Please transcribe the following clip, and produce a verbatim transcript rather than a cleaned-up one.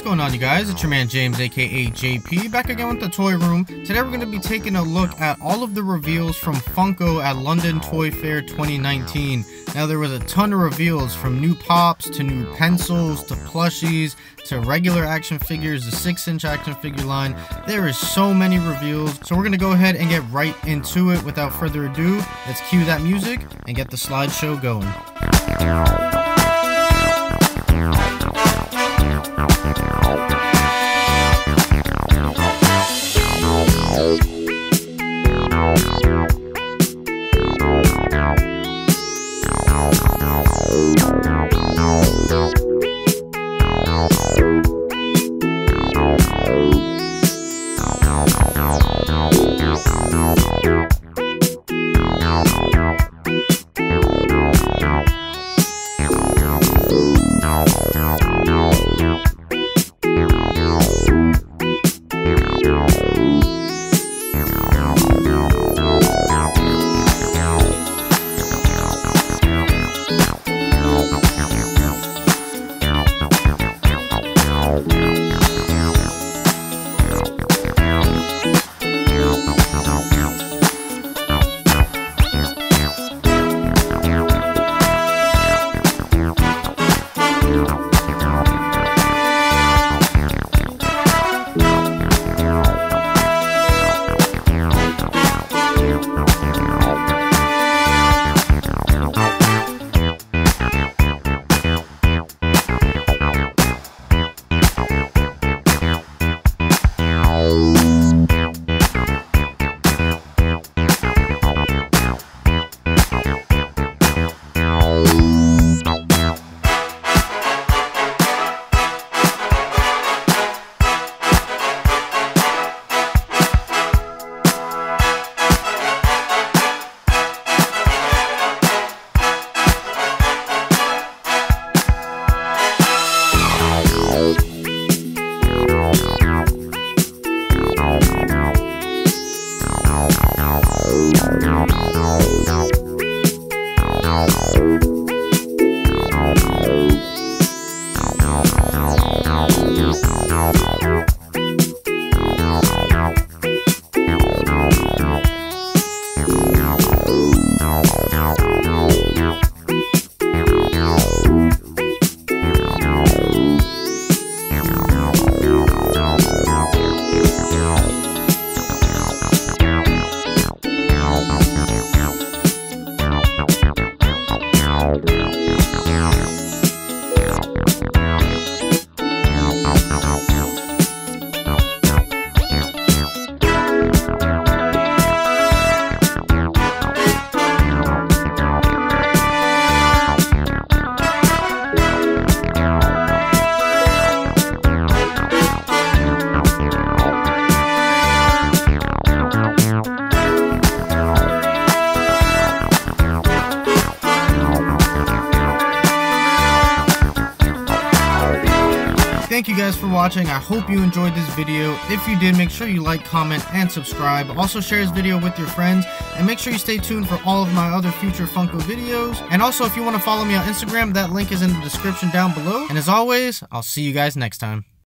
going on, you guys? It's your man James, aka J P, back again with the toy room. Today we're going to be taking a look at all of the reveals from Funko at London Toy Fair twenty nineteen. Now, there was a ton of reveals, from new pops to new pencils to plushies to regular action figures, the six inch action figure line. There is so many reveals, so we're going to go ahead and get right into it. Without further ado, let's cue that music and get the slideshow going. Thank you guys for watching. I hope you enjoyed this video. If you did, make sure you like, comment, and subscribe. Also, share this video with your friends, and make sure you stay tuned for all of my other future Funko videos. And also, if you want to follow me on Instagram, that link is in the description down below. And as always, I'll see you guys next time.